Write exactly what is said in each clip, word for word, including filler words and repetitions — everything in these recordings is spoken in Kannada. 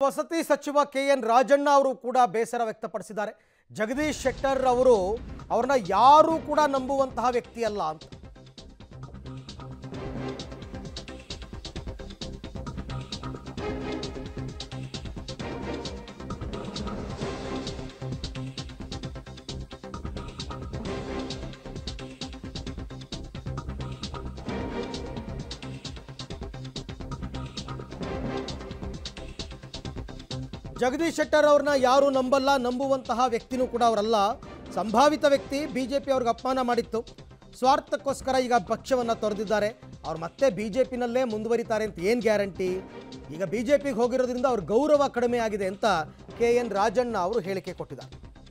ವಸತಿ ಸಚಿವ ಕೆ ಎನ್ ರಾಜಣ್ಣ ಅವರು ಕೂಡ ಬೇಸರ ವ್ಯಕ್ತಪಡಿಸಿದ್ದಾರೆ. ಜಗದೀಶ್ ಶೆಟ್ಟರ್ ಅವರು ಅವರನ್ನ ಯಾರೂ ಕೂಡ ನಂಬುವಂತಹ ವ್ಯಕ್ತಿ ಅಲ್ಲ ಅಂತ. ಜಗದೀಶ್ ಶೆಟ್ಟರ್ ಅವ್ರನ್ನ ಯಾರು ನಂಬಲ್ಲ, ನಂಬುವಂತಹ ವ್ಯಕ್ತಿನೂ ಕೂಡ ಅವರಲ್ಲ. ಸಂಭಾವಿತ ವ್ಯಕ್ತಿ. ಬಿಜೆಪಿ ಅವ್ರಿಗೆ ಅಪಮಾನ ಮಾಡಿತ್ತು, ಸ್ವಾರ್ಥಕ್ಕೋಸ್ಕರ ಈಗ ಪಕ್ಷವನ್ನು ತೊರೆದಿದ್ದಾರೆ. ಅವ್ರು ಮತ್ತೆ ಬಿಜೆಪಿನಲ್ಲೇ ಮುಂದುವರಿತಾರೆ ಅಂತ ಏನು ಗ್ಯಾರಂಟಿ? ಈಗ ಬಿಜೆಪಿಗೆ ಹೋಗಿರೋದ್ರಿಂದ ಅವ್ರ ಗೌರವ ಕಡಿಮೆ ಆಗಿದೆ ಅಂತ ಕೆ ಎನ್ ರಾಜಣ್ಣ ಅವರು ಹೇಳಿಕೆ ಕೊಟ್ಟಿದ್ದಾರೆ.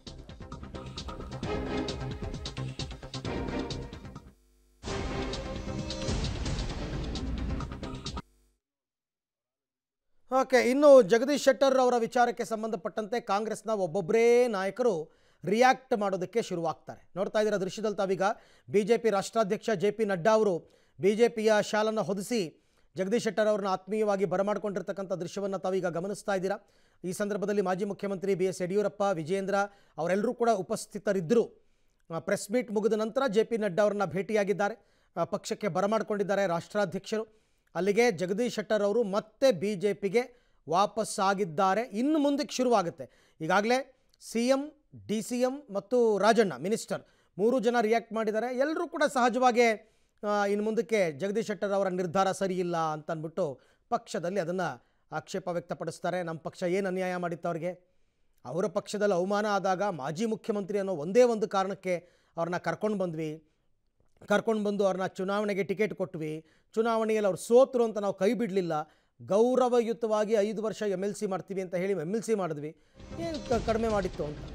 ಓಕೆ, ಇನ್ನು ಜಗದೀಶ್ ಶೆಟ್ಟರ್ ಅವರ ವಿಚಾರಕ್ಕೆ ಸಂಬಂಧಪಟ್ಟಂತೆ ಕಾಂಗ್ರೆಸ್ನ ಒಬ್ಬೊಬ್ಬರೇ ನಾಯಕರು ರಿಯಾಕ್ಟ್ ಮಾಡೋದಕ್ಕೆ ಶುರುವಾಗ್ತಾರೆ. ನೋಡ್ತಾ ಇದ್ದೀರಾ ದೃಶ್ಯದಲ್ಲಿ ತಾವೀಗ ಬಿ ಜೆ ಪಿ ರಾಷ್ಟ್ರಾಧ್ಯಕ್ಷ ಜೆ ಪಿ ನಡ್ಡಾ ಅವರು ಬಿ ಜೆ ಪಿಯ ಶಾಲನ್ನು ಹೊದಿಸಿ ಜಗದೀಶ್ ಶೆಟ್ಟರ್ ಅವ್ರನ್ನ ಆತ್ಮೀಯವಾಗಿ ಬರಮಾಡಿಕೊಂಡಿರ್ತಕ್ಕಂಥ ದೃಶ್ಯವನ್ನು ತಾವೀಗ ಗಮನಿಸ್ತಾ ಇದ್ದೀರಾ. ಈ ಸಂದರ್ಭದಲ್ಲಿ ಮಾಜಿ ಮುಖ್ಯಮಂತ್ರಿ ಬಿ ಎಸ್ ಯಡಿಯೂರಪ್ಪ, ವಿಜಯೇಂದ್ರ ಅವರೆಲ್ಲರೂ ಕೂಡ ಉಪಸ್ಥಿತರಿದ್ದರು. ಪ್ರೆಸ್ ಮೀಟ್ ಮುಗಿದ ನಂತರ ಜೆ ಪಿ ನಡ್ಡಾ ಅವರನ್ನ ಭೇಟಿಯಾಗಿದ್ದಾರೆ, ಪಕ್ಷಕ್ಕೆ ಬರಮಾಡಿಕೊಂಡಿದ್ದಾರೆ ರಾಷ್ಟ್ರಾಧ್ಯಕ್ಷರು. ಅಲ್ಲಿಗೆ ಜಗದೀಶ್ ಶೆಟ್ಟರ್ ಅವರು ಮತ್ತೆ ಬಿ ಜೆ ಪಿಗೆ ವಾಪಸ್ಸಾಗಿದ್ದಾರೆ. ಇನ್ನು ಮುಂದಕ್ಕೆ ಶುರುವಾಗುತ್ತೆ. ಈಗಾಗಲೇ C M, D C M ಮತ್ತು ರಾಜಣ್ಣ ಮಿನಿಸ್ಟರ್ ಮೂರು ಜನ ರಿಯಾಕ್ಟ್ ಮಾಡಿದ್ದಾರೆ. ಎಲ್ಲರೂ ಕೂಡ ಸಹಜವಾಗಿ ಇನ್ನು ಮುಂದಕ್ಕೆ ಜಗದೀಶ್ ಶೆಟ್ಟರ್ ಅವರ ನಿರ್ಧಾರ ಸರಿ ಇಲ್ಲ ಅಂತ ಅಂದ್ಬಿಟ್ಟು ಪಕ್ಷದಲ್ಲಿ ಅದನ್ನು ಆಕ್ಷೇಪ ವ್ಯಕ್ತಪಡಿಸ್ತಾರೆ. ನಮ್ಮ ಪಕ್ಷ ಏನು ಅನ್ಯಾಯ ಮಾಡಿತ್ತು ಅವ್ರಿಗೆ? ಅವರ ಪಕ್ಷದಲ್ಲಿ ಅವಮಾನ ಆದಾಗ ಮಾಜಿ ಮುಖ್ಯಮಂತ್ರಿ ಅನ್ನೋ ಒಂದೇ ಒಂದು ಕಾರಣಕ್ಕೆ ಅವ್ರನ್ನ ಕರ್ಕೊಂಡು ಬಂದ್ವಿ, ಕರ್ಕೊಂಡು ಬಂದು ಅವ್ರನ್ನ ಚುನಾವಣೆಗೆ ಟಿಕೆಟ್ ಕೊಟ್ವಿ, ಚುನಾವಣೆಯಲ್ಲಿ ಅವ್ರು ಸೋತರು ಅಂತ ನಾವು ಕೈ ಬಿಡಲಿಲ್ಲ, ಗೌರವಯುತವಾಗಿ ಐದು ವರ್ಷ ಎಮ್ ಎಲ್ ಸಿ ಮಾಡ್ತೀವಿ ಅಂತ ಹೇಳಿ ಎಮ್ ಎಲ್ ಸಿ ಮಾಡಿದ್ವಿ, ಏನು ಕಡಿಮೆ ಮಾಡಿತ್ತು ಅಂತ.